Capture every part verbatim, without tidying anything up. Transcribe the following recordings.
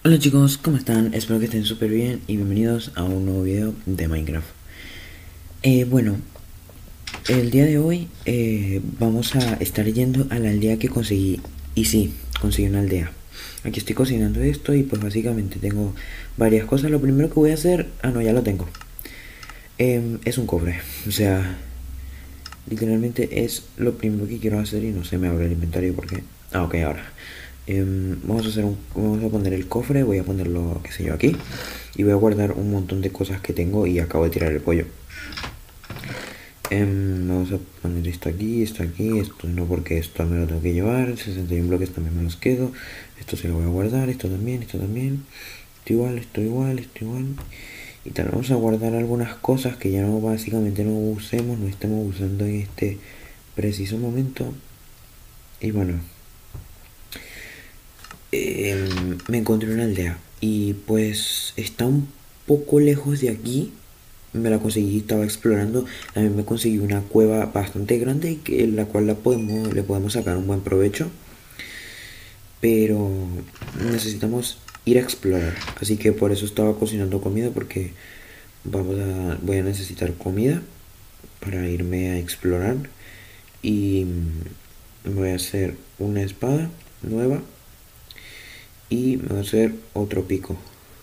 Hola chicos, ¿cómo están? Espero que estén súper bien y bienvenidos a un nuevo video de Minecraft. Eh, bueno, el día de hoy eh, vamos a estar yendo a la aldea que conseguí. Y sí, conseguí una aldea. Aquí estoy cocinando esto y pues básicamente tengo varias cosas. Lo primero que voy a hacer... Ah, no, ya lo tengo. Eh, es un cofre. O sea, literalmente es lo primero que quiero hacer y no se me abre el inventario porque... Ah, ok, ahora. Em, vamos a hacer un, vamos a poner el cofre, voy a ponerlo, qué sé yo, aquí. Y voy a guardar un montón de cosas que tengo y acabo de tirar el pollo. Em, vamos a poner esto aquí, esto aquí, esto no porque esto me lo tengo que llevar. sesenta y uno bloques también me los quedo. Esto se lo voy a guardar, esto también, esto también. Esto igual, esto igual, esto igual. Y tal, vamos a guardar algunas cosas que ya no básicamente no usemos, no estemos usando en este preciso momento. Y bueno, eh, me encontré una aldea y pues está un poco lejos de aquí. Me la conseguí, estaba explorando. También me conseguí una cueva bastante grande que la cual la podemos, le podemos sacar un buen provecho. Pero necesitamos ir a explorar. Así que por eso estaba cocinando comida porque vamos a, voy a necesitar comida para irme a explorar. Y voy a hacer una espada nueva y me voy a hacer otro pico.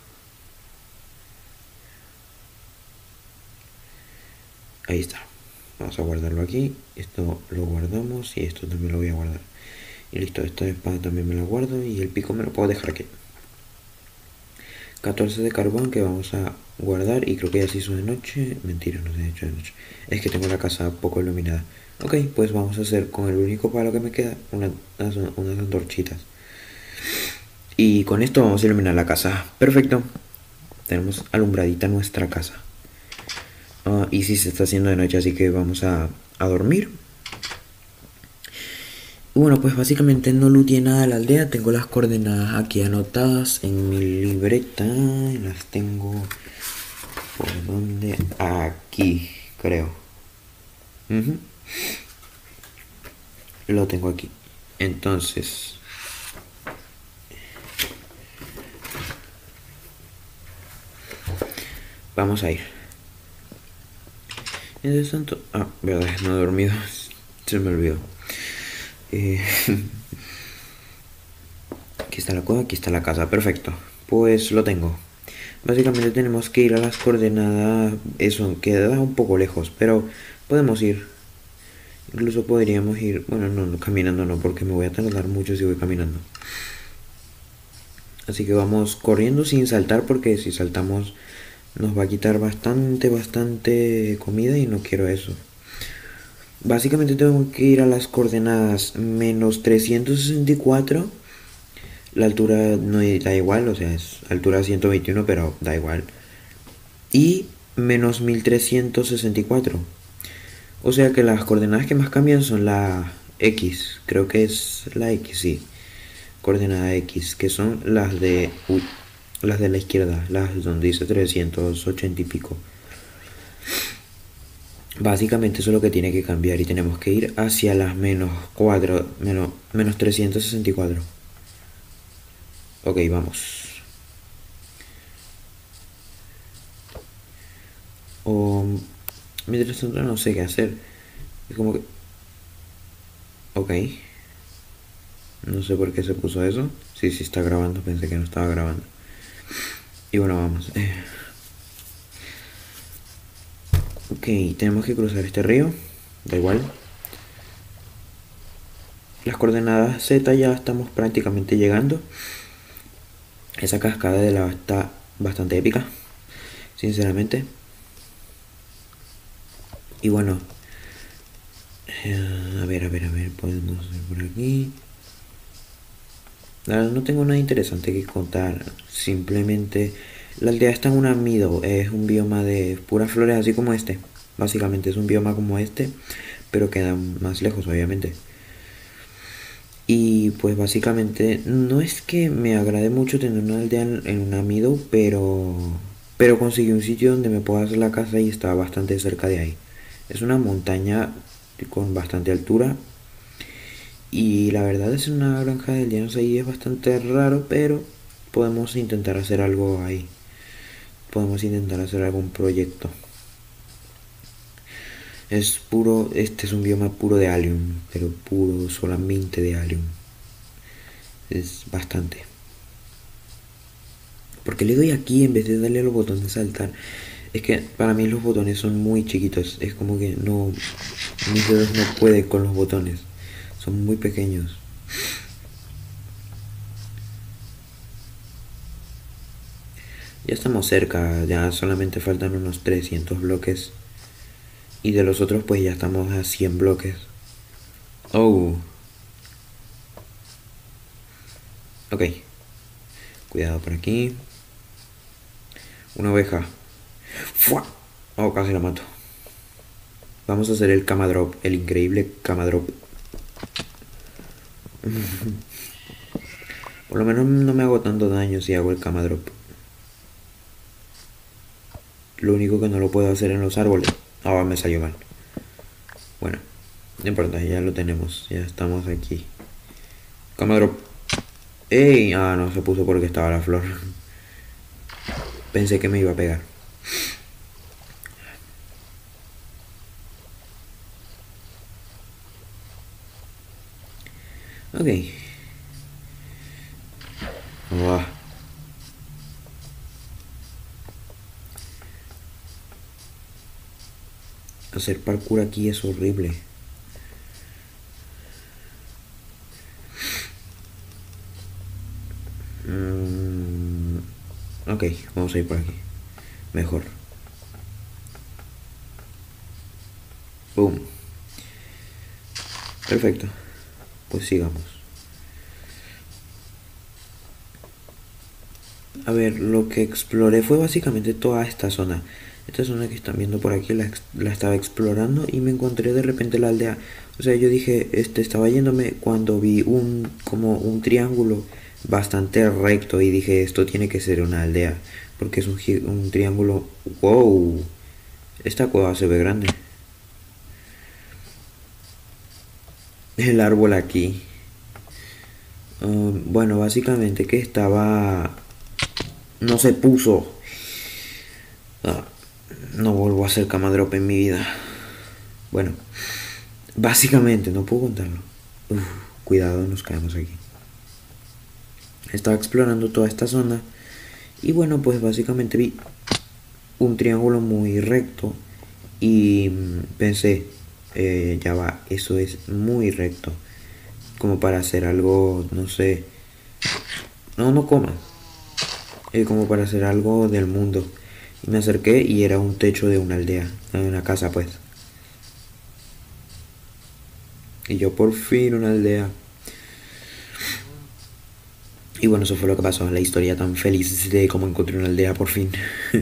Ahí está. Vamos a guardarlo aquí. Esto lo guardamos y esto también lo voy a guardar. Y listo, esta espada también me la guardo y el pico me lo puedo dejar aquí. catorce de carbón que vamos a guardar y creo que ya se hizo de noche. Mentira, no se ha hecho de noche. Es que tengo la casa poco iluminada. Ok, pues vamos a hacer con el único palo que me queda una, unas, unas antorchitas. Y con esto vamos a iluminar la casa. Perfecto. Tenemos alumbradita nuestra casa. Uh, y si sí, se está haciendo de noche, así que vamos a, a dormir. Bueno, pues básicamente no looteé nada de la aldea. Tengo las coordenadas aquí anotadas en mi libreta. Las tengo por donde... Aquí, creo. Uh-huh. Lo tengo aquí. Entonces... Vamos a ir. Mientras tanto... Ah, verdad, no he dormido. Se me olvidó. Eh... Aquí está la cueva, aquí está la casa. Perfecto. Pues lo tengo. Básicamente tenemos que ir a las coordenadas. Eso queda un poco lejos, pero podemos ir. Incluso podríamos ir. Bueno, no, no, caminando no, porque me voy a tardar mucho si voy caminando. Así que vamos corriendo sin saltar, porque si saltamos nos va a quitar bastante, bastante comida y no quiero eso. Básicamente tengo que ir a las coordenadas menos trescientos sesenta y cuatro. La altura no da igual, o sea, es altura ciento veintiuno, pero da igual. Y menos mil trescientos sesenta y cuatro. O sea que las coordenadas que más cambian son la X. Creo que es la X, sí. Coordenada X, que son las de... Uy, las de la izquierda, las donde dice trescientos ochenta y pico. Básicamente eso es lo que tiene que cambiar y tenemos que ir hacia las menos cuatro, menos, menos trescientos sesenta y cuatro. Ok, vamos. O... Mientras tanto no sé qué hacer. Es como que... Ok. No sé por qué se puso eso. Sí, sí está grabando, pensé que no estaba grabando. Y bueno, vamos. Eh, ok, tenemos que cruzar este río. Da igual. Las coordenadas Z ya estamos prácticamente llegando. Esa cascada de lava está bastante épica, sinceramente. Y bueno, eh, a ver, a ver, a ver, podemos ir por aquí. La verdad no tengo nada interesante que contar. Simplemente la aldea está en una meadow. Es un bioma de puras flores así como este. Básicamente es un bioma como este, pero queda más lejos obviamente. Y pues básicamente no es que me agrade mucho tener una aldea en, en una meadow, pero, pero conseguí un sitio donde me puedo hacer la casa y está bastante cerca de ahí. Es una montaña con bastante altura y la verdad es una granja de aldeanos ahí, es bastante raro, pero podemos intentar hacer algo ahí. Podemos intentar hacer algún proyecto. Es puro, este es un bioma puro de Alien, pero puro solamente de Alien. Es bastante. Porque le doy aquí en vez de darle a los botones de saltar. Es que para mí los botones son muy chiquitos. Es como que no, mis dedos no pueden con los botones. Son muy pequeños. Ya estamos cerca, ya solamente faltan unos trescientos bloques. Y de los otros pues ya estamos a cien bloques. Oh. Ok. Cuidado por aquí. Una oveja. ¡Fua! Oh, casi la mato. Vamos a hacer el Kama Drop, el increíble Kama Drop. Por lo menos no me hago tanto daño si hago el Kama Drop. Lo único que no lo puedo hacer en los árboles. Ah, oh, me salió mal. Bueno, no importa, ya lo tenemos. Ya estamos aquí. Kama Drop. ¡Ey! Ah, no, se puso porque estaba la flor. Pensé que me iba a pegar. Ok. Oh. Hacer parkour aquí es horrible. Mm, ok, vamos a ir por aquí. Mejor. Boom. Perfecto. Pues sigamos. A ver, lo que exploré fue básicamente toda esta zona. Esta zona que están viendo por aquí la, la estaba explorando y me encontré de repente la aldea. O sea, yo dije, este estaba yéndome cuando vi un como un triángulo bastante recto y dije, esto tiene que ser una aldea, porque es un, un triángulo. Wow, esta cueva se ve grande. El árbol aquí. Um, bueno, básicamente que estaba, no se puso. Ah, no vuelvo a hacer cama drop en mi vida. Bueno, básicamente, no puedo contarlo. Uf, cuidado, nos caemos aquí. Estaba explorando toda esta zona y bueno, pues básicamente vi un triángulo muy recto y pensé, eh, ya va, eso es muy recto, como para hacer algo, no sé, no, no coma, eh, como para hacer algo del mundo. Y me acerqué y era un techo de una aldea, de una casa pues. Y yo por fin una aldea. Y bueno, eso fue lo que pasó, la historia tan feliz de cómo encontré una aldea por fin.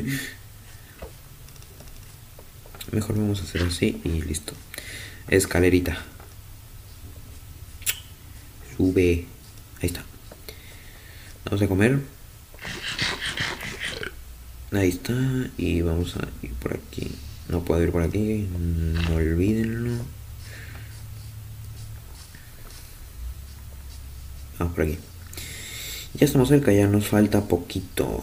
Mejor vamos a hacer así y listo. Escalerita. Sube. Ahí está. Vamos a comer. Ahí está. Y vamos a ir por aquí. No puedo ir por aquí. No olvídenlo. Vamos por aquí. Ya estamos cerca, ya nos falta poquito.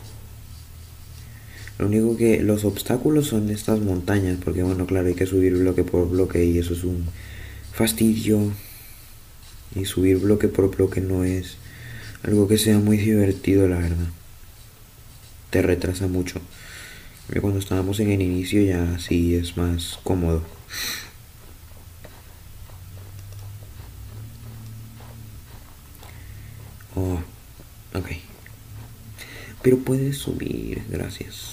Lo único que los obstáculos son estas montañas, porque bueno, claro, hay que subir bloque por bloque y eso es un fastidio. Y subir bloque por bloque no es algo que sea muy divertido, la verdad. Te retrasa mucho. Cuando estábamos en el inicio ya sí es más cómodo. Oh, ok. Pero puedes subir, gracias.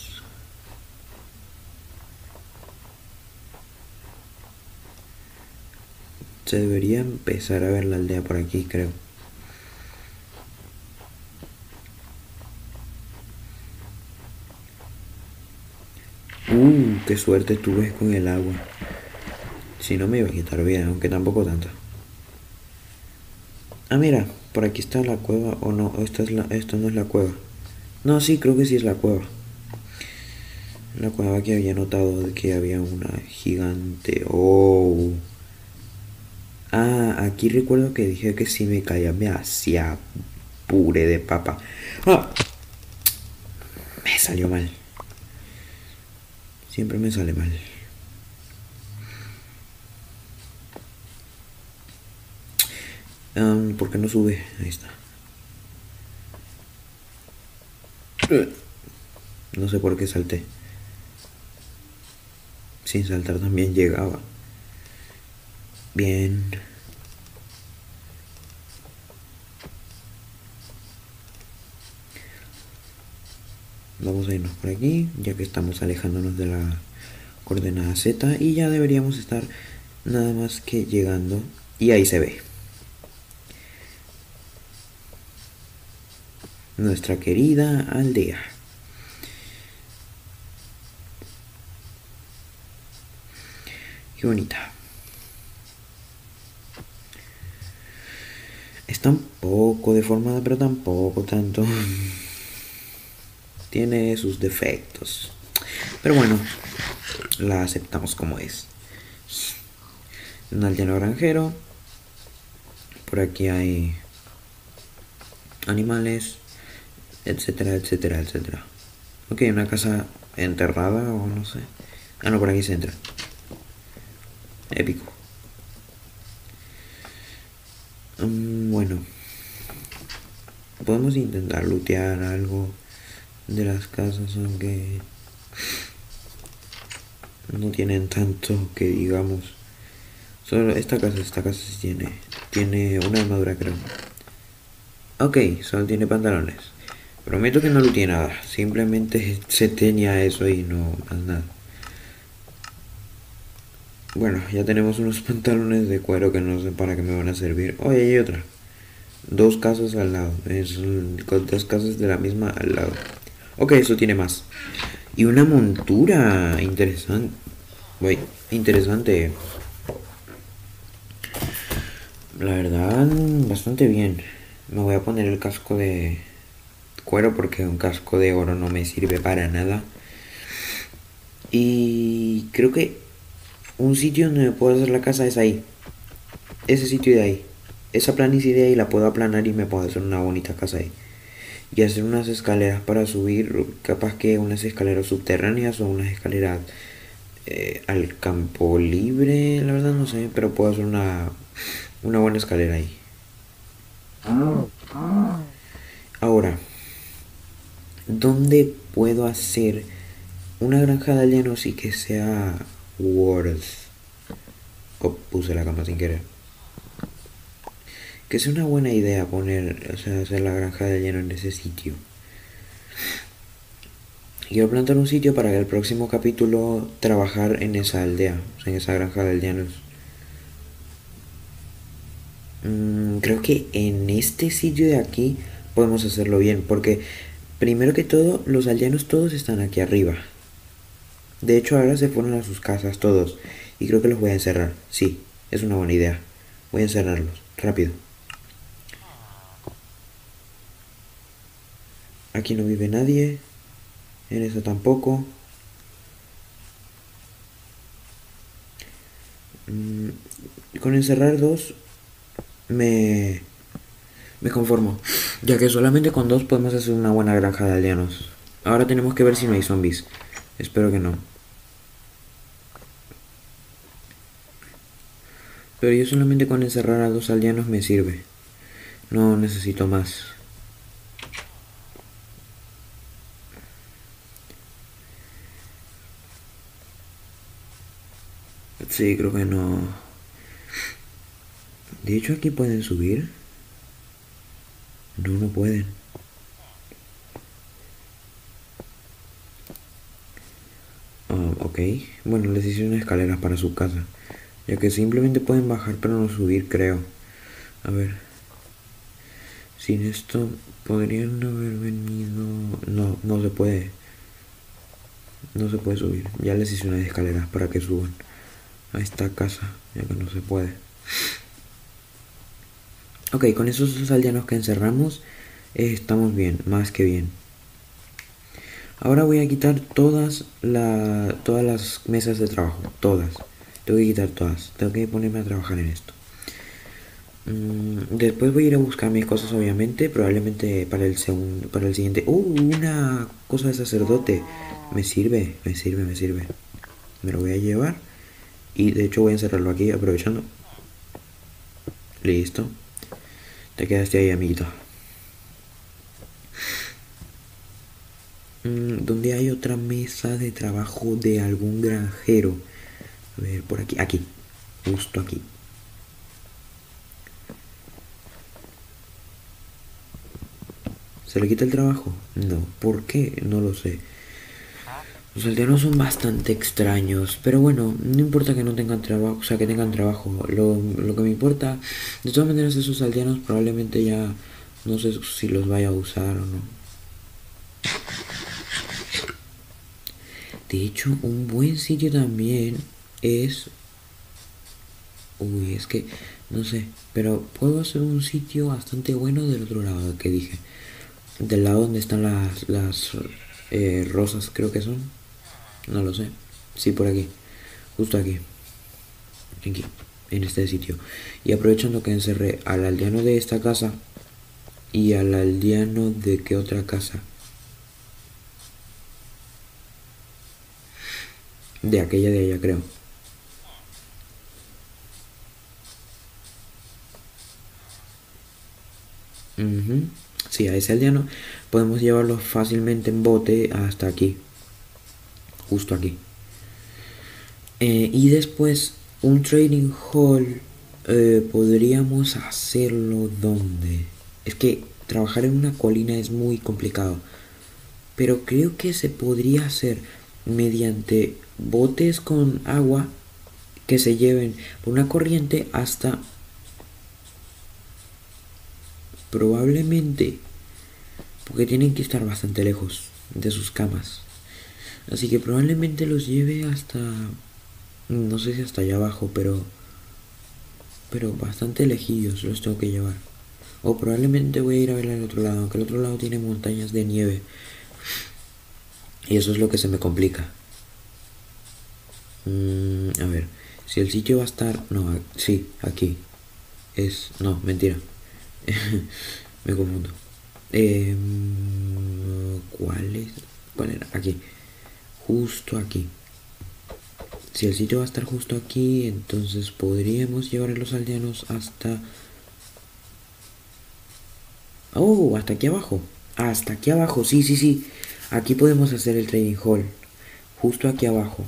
Se debería empezar a ver la aldea por aquí, creo. Uh, qué suerte tuve con el agua. Si no me iba a quitar bien, aunque tampoco tanto. Ah, mira, por aquí está la cueva. O no, esta, es la, esta no es la cueva. No, sí, creo que sí es la cueva. La cueva que había notado de que había una gigante. Oh. Ah, aquí recuerdo que dije que si me caía me hacía puré de papa. ¡Ah! Me salió mal. Siempre me sale mal. Um, ¿Por qué no sube? Ahí está. No sé por qué salté. Sin saltar también llegaba. Bien. Vamos a irnos por aquí, ya que estamos alejándonos de la coordenada Z. Y ya deberíamos estar nada más que llegando. Y ahí se ve nuestra querida aldea. Qué bonita. Está un poco deformada, pero tampoco tanto. Tiene sus defectos. Pero bueno, la aceptamos como es. Un aldeano granjero. Por aquí hay animales, etcétera, etcétera, etcétera. Ok, una casa enterrada o no sé. Ah, no, por aquí se entra. Épico. Um, bueno. Podemos intentar lootear algo de las casas, aunque no tienen tanto que digamos. Solo esta casa, esta casa sí tiene. Tiene una armadura, creo. Ok, solo tiene pantalones. Prometo que no looteé nada. Simplemente se tenía eso y no más nada. Bueno, ya tenemos unos pantalones de cuero que no sé para qué me van a servir. Oh, y hay otra. Dos casas al lado. Es dos casas de la misma al lado. Ok, eso tiene más. Y una montura interesante. Uy, interesante. La verdad, bastante bien. Me voy a poner el casco de cuero porque un casco de oro no me sirve para nada. Y creo que un sitio donde me puedo hacer la casa es ahí. Ese sitio de ahí. Esa planicie de ahí la puedo aplanar y me puedo hacer una bonita casa ahí. Y hacer unas escaleras para subir. Capaz que unas escaleras subterráneas o unas escaleras eh, al campo libre. La verdad no sé. Pero puedo hacer una, una buena escalera ahí. Ahora, ¿dónde puedo hacer una granja de aldeanos y que sea worth? Oh, puse la cama sin querer. Que sea una buena idea poner, o sea, hacer la granja de aldeanos en ese sitio. Quiero plantar un sitio para que el próximo capítulo trabajar en esa aldea, o sea, en esa granja de aldeanos. Mm, creo que en este sitio de aquí podemos hacerlo bien, porque primero que todo, los aldeanos todos están aquí arriba. De hecho, ahora se fueron a sus casas todos. Y creo que los voy a encerrar. Sí, es una buena idea. Voy a encerrarlos. Rápido. Aquí no vive nadie. En esa tampoco. Mm, con encerrar dos me, me conformo. Ya que solamente con dos podemos hacer una buena granja de aldeanos. Ahora tenemos que ver si no hay zombies. Espero que no. Pero yo solamente con encerrar a dos aldeanos me sirve. No necesito más. Sí, creo que no. De hecho, aquí pueden subir. No, no pueden. Uh, ok. Bueno, les hice unas escaleras para su casa. Ya que simplemente pueden bajar pero no subir, creo. A ver. Sin esto podrían haber venido. No, no se puede. No se puede subir. Ya les hice unas escaleras para que suban a esta casa. Ya que no se puede. Ok, con esos dos aldeanos que encerramos, eh, estamos bien, más que bien. Ahora voy a quitar todas, la, todas las mesas de trabajo. Todas. Tengo que quitar todas. Tengo que ponerme a trabajar en esto. Mm, después voy a ir a buscar mis cosas, obviamente. Probablemente para el segundo, para el siguiente. ¡Uh! Una cosa de sacerdote. Me sirve, me sirve, me sirve. Me lo voy a llevar. Y de hecho voy a encerrarlo aquí, aprovechando. Listo. Te quedaste ahí, amiguito. Mm, ¿dónde hay otra mesa de trabajo de algún granjero? A ver, por aquí. Aquí. Justo aquí. ¿Se le quita el trabajo? No. ¿Por qué? No lo sé. Los aldeanos son bastante extraños, pero bueno, no importa que no tengan trabajo, o sea, que tengan trabajo. Lo, lo que me importa, de todas maneras, esos aldeanos probablemente ya no sé si los vaya a usar o no. De hecho, un buen sitio también es... Uy, es que no sé, pero puedo hacer un sitio bastante bueno del otro lado que dije. Del lado donde están las, las eh, rosas, creo que son. No lo sé. Sí, por aquí. Justo aquí. Aquí. En este sitio. Y aprovechando que encerré al aldeano de esta casa. Y al aldeano de qué otra casa. De aquella de allá, creo. Uh-huh. Sí, a ese aldeano podemos llevarlo fácilmente en bote hasta aquí. Justo aquí. Eh, y después un trading hall eh, podríamos hacerlo donde. Es que trabajar en una colina es muy complicado. Pero creo que se podría hacer mediante botes con agua que se lleven por una corriente hasta probablemente, porque tienen que estar bastante lejos de sus camas. Así que probablemente los lleve hasta, no sé si hasta allá abajo, pero pero bastante lejillos los tengo que llevar. O probablemente voy a ir a ver al otro lado, aunque el otro lado tiene montañas de nieve. Y eso es lo que se me complica. Mm, a ver, si el sitio va a estar... No, sí, aquí. Es... No, mentira. Me confundo. Eh, ¿Cuál es? ¿Cuál era? Aquí. Justo aquí. Si el sitio va a estar justo aquí, entonces podríamos llevar a los aldeanos hasta... Oh, hasta aquí abajo. Hasta aquí abajo, sí, sí, sí. Aquí podemos hacer el trading hall. Justo aquí abajo.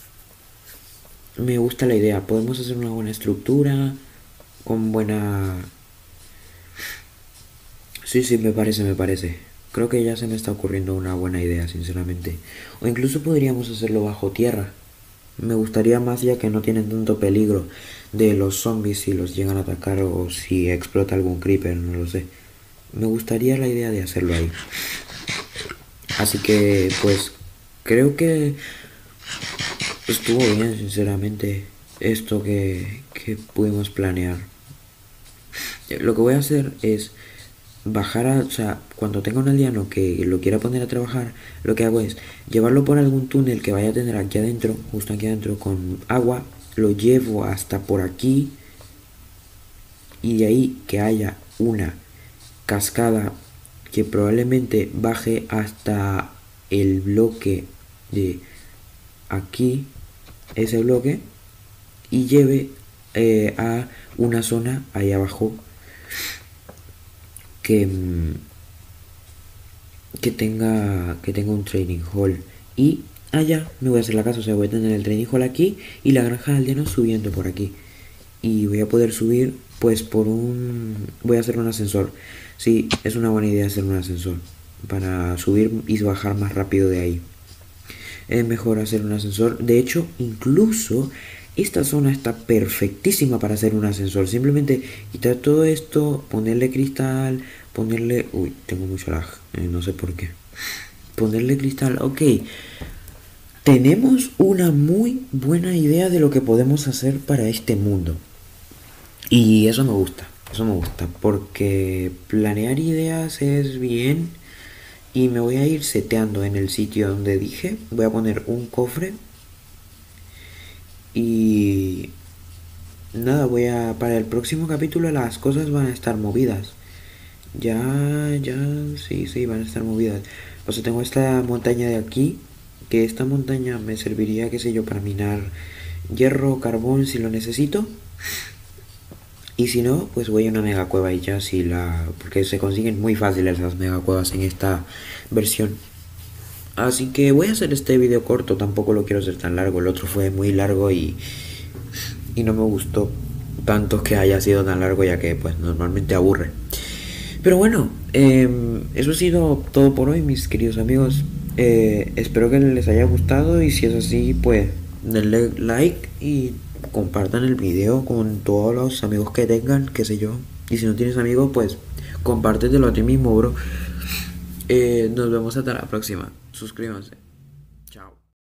Me gusta la idea. Podemos hacer una buena estructura. Con buena... Sí, sí, me parece, me parece. Creo que ya se me está ocurriendo una buena idea, sinceramente. O incluso podríamos hacerlo bajo tierra. Me gustaría más ya que no tienen tanto peligro de los zombies si los llegan a atacar o si explota algún creeper, no lo sé. Me gustaría la idea de hacerlo ahí. Así que, pues, creo que estuvo bien, sinceramente, esto que, que pudimos planear. Lo que voy a hacer es bajar a, o sea, cuando tenga un aldeano que lo quiera poner a trabajar, lo que hago es llevarlo por algún túnel que vaya a tener aquí adentro, justo aquí adentro, con agua, lo llevo hasta por aquí y de ahí que haya una cascada que probablemente baje hasta el bloque de aquí, ese bloque, y lleve eh, a una zona ahí abajo que, que tenga que tenga un training hall y allá me voy a hacer la casa, o sea, voy a tener el training hall aquí y la granja de aldeanos subiendo por aquí y voy a poder subir pues por un... voy a hacer un ascensor. Sí, es una buena idea hacer un ascensor para subir y bajar más rápido de ahí. Es mejor hacer un ascensor. De hecho, incluso esta zona está perfectísima para hacer un ascensor. Simplemente quitar todo esto, ponerle cristal, ponerle... Uy, tengo mucho lag, eh, no sé por qué. Ponerle cristal, ok. Tenemos una muy buena idea de lo que podemos hacer para este mundo. Y eso me gusta, eso me gusta, porque planear ideas es bien y me voy a ir seteando en el sitio donde dije, voy a poner un cofre y nada, voy a... Para el próximo capítulo las cosas van a estar movidas. Ya, ya, sí, sí, van a estar movidas. O sea, tengo esta montaña de aquí, que esta montaña me serviría, qué sé yo, para minar hierro, carbón si lo necesito. Y si no, pues voy a una mega cueva y ya si la... Porque se consiguen muy fáciles las mega cuevas en esta versión. Así que voy a hacer este video corto, tampoco lo quiero hacer tan largo. El otro fue muy largo y, y no me gustó tanto que haya sido tan largo, ya que pues normalmente aburre. Pero bueno, eh, eso ha sido todo por hoy, mis queridos amigos. Eh, espero que les haya gustado y si es así, pues denle like y compartan el video con todos los amigos que tengan, qué sé yo. Y si no tienes amigos, pues compártetelo a ti mismo, bro. Eh, nos vemos hasta la próxima. Suscríbanse.